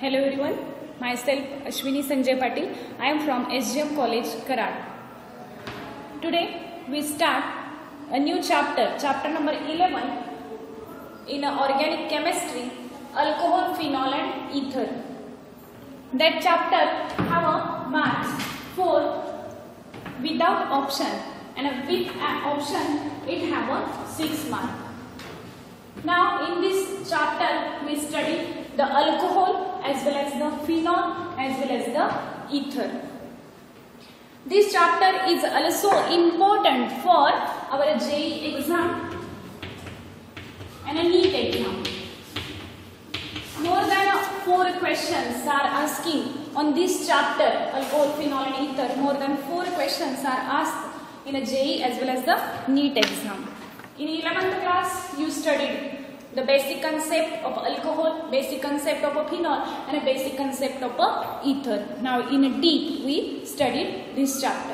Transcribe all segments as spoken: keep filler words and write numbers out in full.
Hello everyone, myself Ashwini Sanjay Patil. I am from S G M College, Karad. Today we start a new chapter, chapter number eleven in organic chemistry, alcohol, phenol and ether. That chapter have a marks four without option and with an option it have a six mark. Now in this chapter we study the alcohol as well as the phenol as well as the ether. This chapter is also important for our J E E exam and a NEET exam. More than four questions are asking on this chapter, alcohol, phenol and ether. More than four questions are asked in a J E E as well as the NEET exam. In eleventh class you studied the basic concept of alcohol, basic concept of a phenol and a basic concept of a ether. Now in a deep we studied this chapter.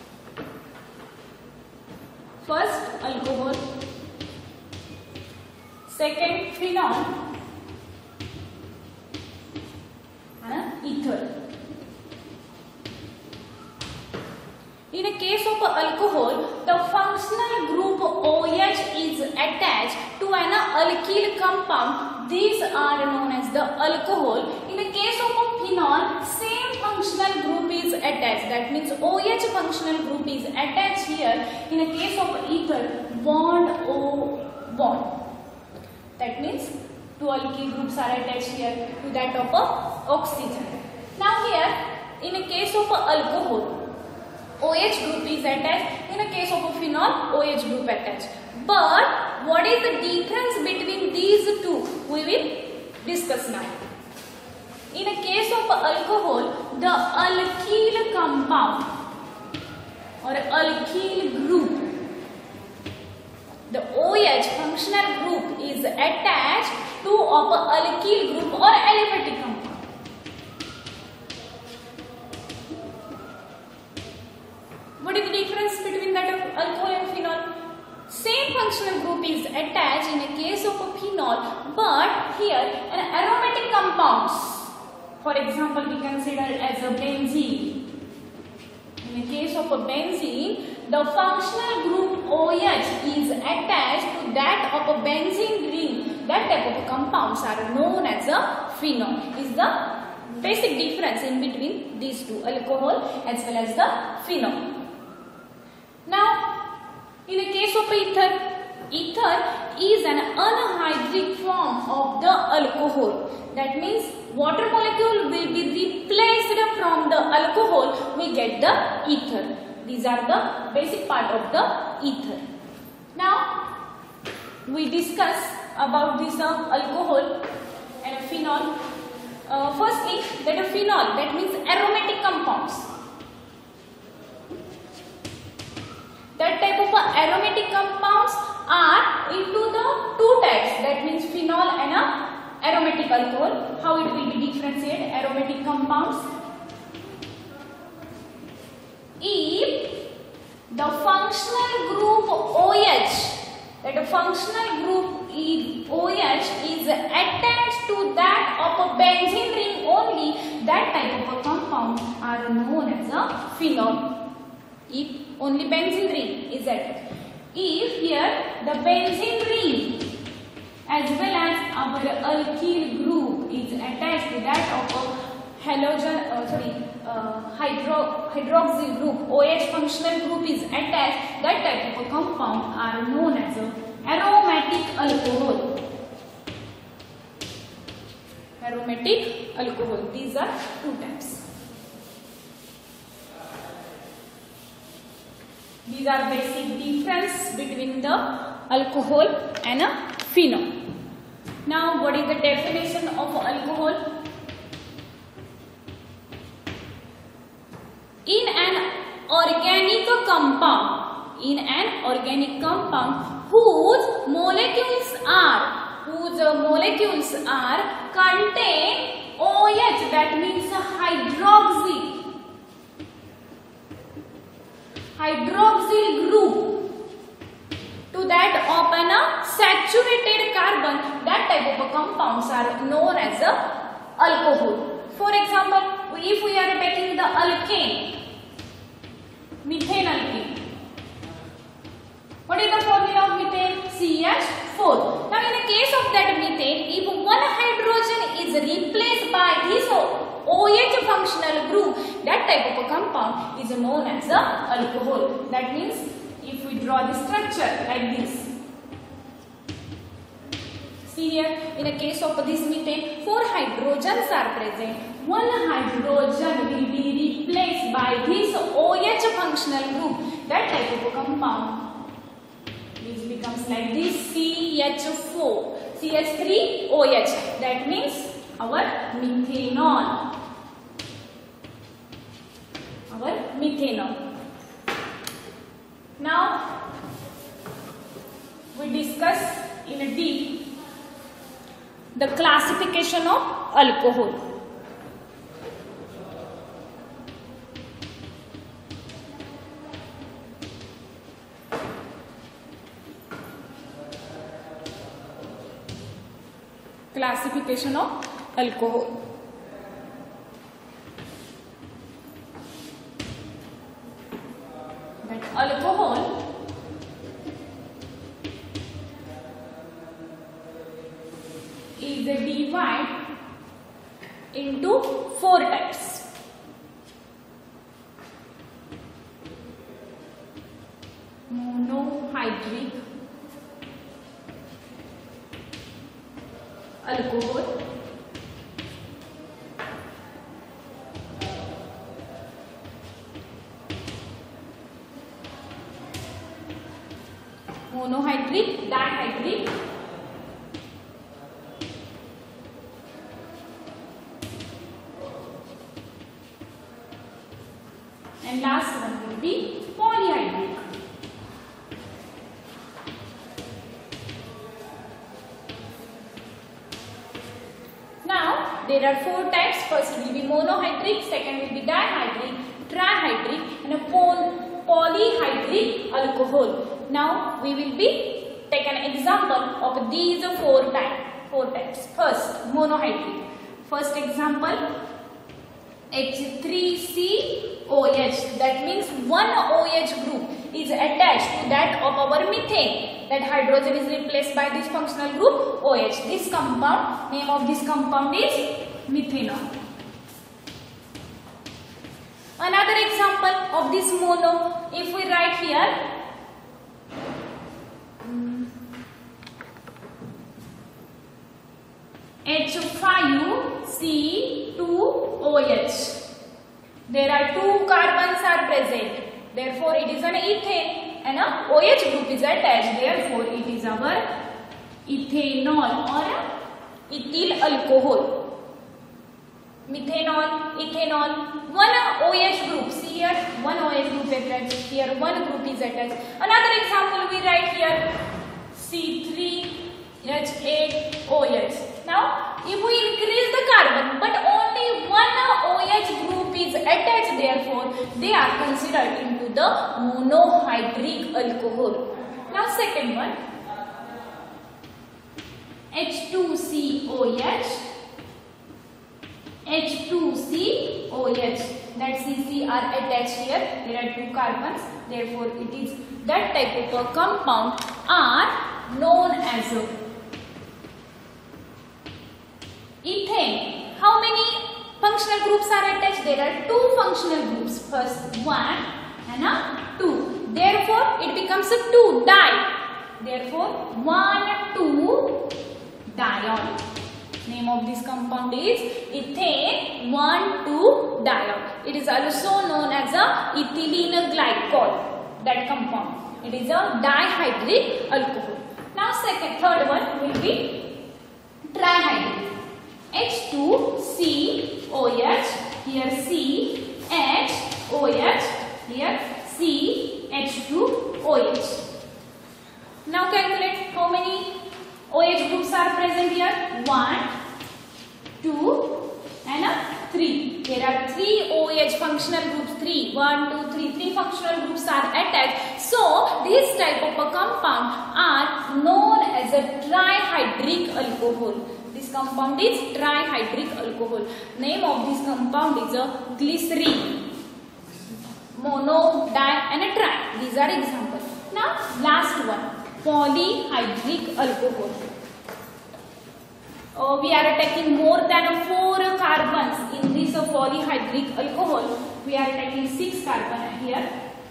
First alcohol, second phenol and ether. In a case of alcohol, the functional group OH is attached to an alkyl compound. These are known as the alcohol. In a case of a phenol, same functional group is attached. That means OH functional group is attached here. In a case of ether, bond O bond. That means two alkyl groups are attached here to that of a oxygen. Now here, in a case of a alcohol, OH group is attached. In a case of a phenol, OH group attached. But what is the difference between these two? We will discuss now. In a case of alcohol, the alkyl compound or alkyl group, the OH functional group is attached to of alkyl group or aliphatic compound. What is the difference between that of alcohol and phenol? Same functional group is attached in a case of a phenol, but here an aromatic compounds. For example, we consider as a benzene. In a case of a benzene, the functional group OH is attached to that of a benzene ring. That type of compounds are known as a phenol. Is the basic difference in between these two, alcohol as well as the phenol. Now, in a case of ether, ether is an anhydric form of the alcohol. That means water molecule will be replaced from the alcohol, we get the ether. These are the basic part of the ether. Now, we discuss about this uh, alcohol and phenol. Uh, firstly, that a phenol, that means aromatic compounds. That type of aromatic compounds are into the two types. That means phenol and a aromatic alcohol. How it will be differentiated? Aromatic compounds. If the functional group OH, that a functional group is OH is attached to that of a benzene ring only, that type of a compound are known as a phenol. If only benzene ring is attached. If here the benzene ring as well as our alkyl group is attached to that of a halogen, uh, sorry, uh, hydro, hydroxyl group, OH functional group is attached, that type of a compound are known as a aromatic alcohol. Aromatic alcohol. These are two types. These are basic difference between the alcohol and a phenol. Now, what is the definition of alcohol? In an organic compound, in an organic compound whose molecules are, whose molecules are contain OH, that means hydroxy. hydroxyl group to that of an saturated carbon, that type of compounds are known as a alcohol. For example, if we are taking the alkane, methane alkane. What is the formula of methane? C H four. Now in the case of that methane, if one hydrogen is replaced by this OH functional group, that type of a compound is known as a alcohol. That means if we draw the structure like this. See here, in the case of this methane, four hydrogens are present. One hydrogen will be replaced by this OH functional group. That type of a compound, which becomes like this C H four, C H three O H. That means our methanol. Our methanol. Now we discuss in a deep the classification of alcohol. Classification of alcohol. That alcohol is divided into four types. Monohydric alcohol, monohydric, dihydric, and last one will be polyhydric. Now there are four types. First will be monohydric, second will be dihydric, trihydric, and a polyhydric alcohol. Now we will be take an example of these four types. Four types. First, monohydric. First example, H three C O H. That means one OH group is attached to that of our methane. That hydrogen is replaced by this functional group OH. This compound, name of this compound is methanol. Another example of this mono, if we write here, H five C two O H. There are two carbons are present. Therefore, it is an ethane and a OH group is attached. Therefore, it is our ethanol or ethyl alcohol. Methanol, ethanol, one OH group. See here, one OH group attached. Here, one group is attached. Another example we write here, C three H eight O H. Now, if we increase the carbon, but only one OH group is attached, therefore, they are considered into the monohydric alcohol. Now, second one, H two C O H, H two C O H, that C C are attached here, there are two carbons, therefore, it is that type of a compound are known as a ethane. How many functional groups are attached? There are two functional groups. First one and a two. Therefore, it becomes a two di. Therefore, one two diol. Name of this compound is ethane one two diol. It is also known as a ethylene glycol. That compound. It is a dihydric alcohol. Now, second, third one will be trihydric. H two C O H, here C H O H, here C H two O H. Now calculate how many OH groups are present here. one, two and a three. There are three OH functional groups. Three. One, two, three. Three functional groups are attached. So this type of a compound are known as a trihydric alcohol. This compound is trihydric alcohol. Name of this compound is a glycerine. Mono, di and a tri. These are examples. Now last one. Polyhydric alcohol. Uh, we are taking more than four carbons in this uh, polyhydric alcohol. We are taking six carbon here.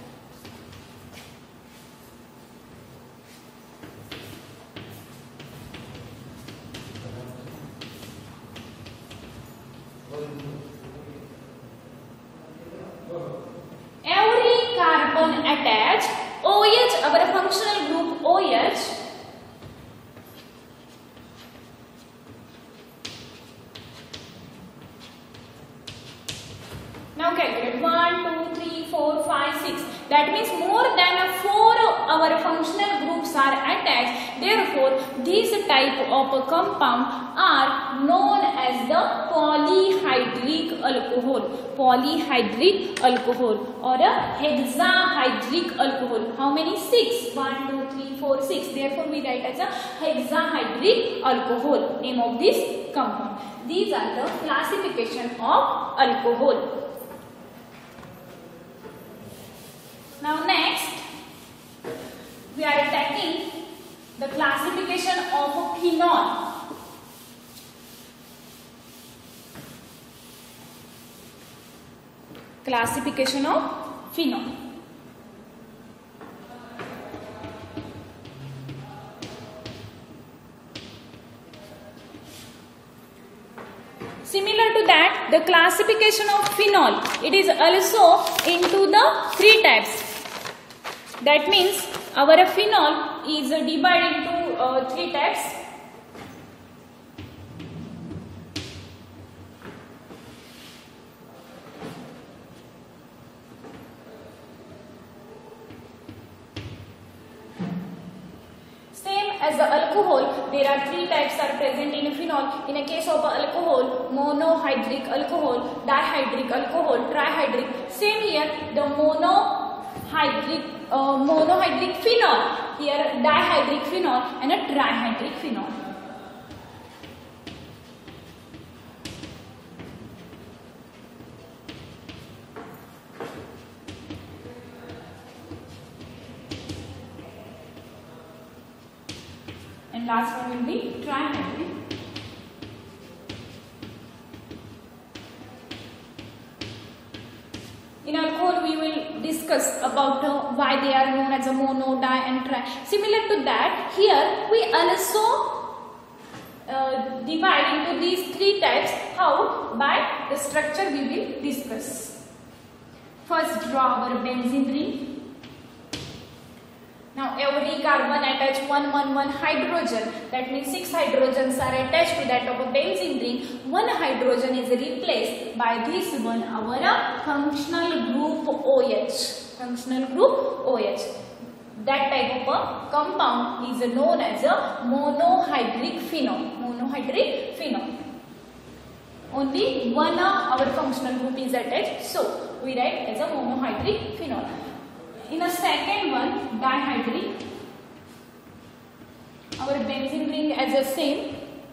Every carbon attached OH, our functional group OH, now calculate one, two, three, four, five, six. That means more than four our functional groups are attached. Therefore, this type of compound are known as the polyhydric alcohol. Polyhydric alcohol or a hexahydric alcohol. How many? Six. One, two, three, four, six. Therefore, we write as a hexahydric alcohol. Name of this compound. These are the classification of alcohol. Now next, we are taking the classification of phenol. Classification of phenol. Similar to that, the classification of phenol, it is also into the three types. That means our phenol is divided into uh, three types. Same as the alcohol, there are three types are present in phenol. In a case of alcohol, monohydric alcohol, dihydric alcohol, trihydric. Same here, the monohydric uh, monohydric phenol. Here, dihydric phenol and a trihydric phenol. And last one will be trihydric. In alcohol, we will discuss about uh, why they are known as a mono, di and tri. Similar to that, here we also uh, divide into these three types. How? By the structure we will discuss. First, draw our benzene ring. Now every carbon attach one, one, one hydrogen. That means six hydrogens are attached to that of a benzene ring. One hydrogen is replaced by this one, our functional group OH. Functional group OH. That type of a compound is known as a monohydric phenol. Monohydric phenol. Only one of our functional group is attached. So we write as a monohydric phenol. In a second one, dihydric. Our benzene ring as a same.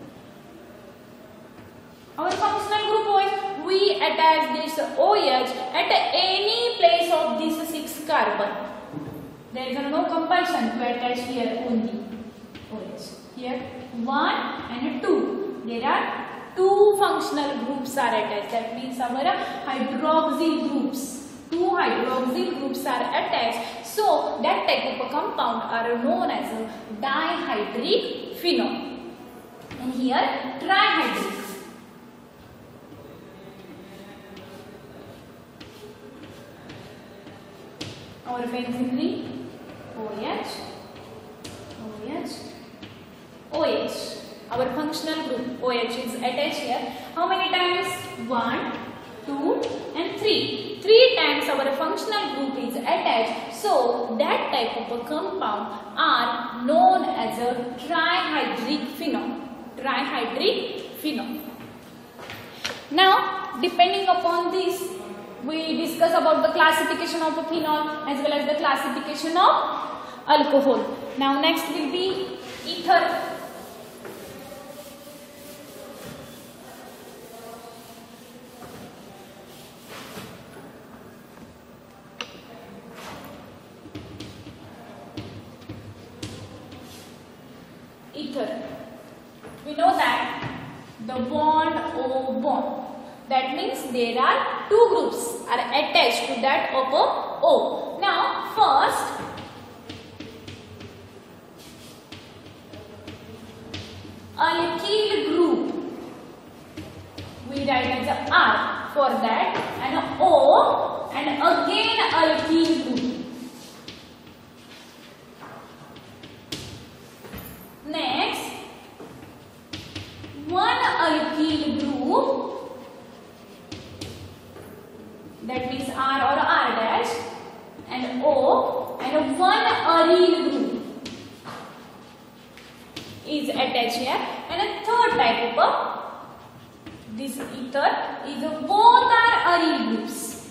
Our functional group OH, we attach this OH at any place of this six carbon. There is no compulsion to attach here only OH. Here one and two. There are two functional groups are attached. That means our hydroxyl groups. Two hydroxyl groups are attached. So that type of a compound are known as a dihydric phenol. And here trihydric. Our benzene ring OH, OH, OH. Our functional group OH is attached here. How many times? One, two, and three. Three times our functional group is attached. So that type of a compound are known as a trihydric phenol. Trihydric phenol. Now depending upon this, we discuss about the classification of the phenol as well as the classification of alcohol. Now next will be ether. Ether. We know that the bond O bond. That means there are two groups are attached to that of a O. Now first, alkyl group we write as a R for that, and a O, and again alkyl group. Next, one alkyl group, that means R or R dash, and O, and one aryl group is attached here, and a third type of a, this ether is a, both are aryl groups,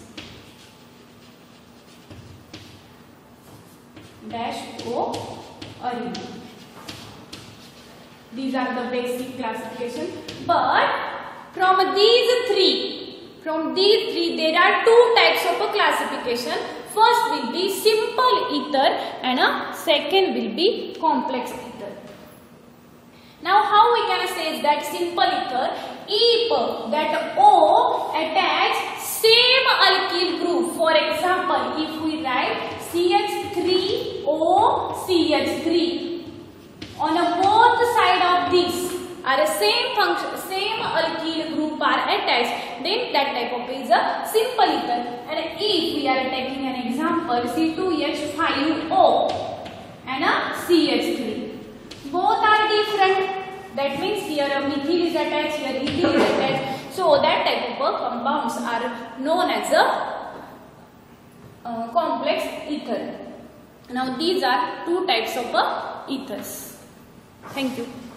dash O aryl group. These are the basic classification, but from these three, from these three there are two types of a classification. First will be simple ether and a second will be complex ether. Now how we can say that simple ether, if that O attach same alkyl group, for example if we write C H three O C H three, on a both side of this are a same function, same alkyl group are attached, then that type of is a simple ether. And if we are taking an example C two H five O and a C H three, both are different. That means here a methyl is attached, here ethyl is attached. So that type of compounds are known as a uh, complex ether. Now these are two types of uh, ethers. Thank you.